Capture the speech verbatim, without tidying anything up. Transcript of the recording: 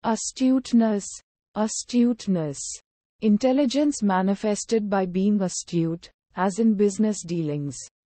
Astuteness. Astuteness. Intelligence manifested by being astute, as in business dealings.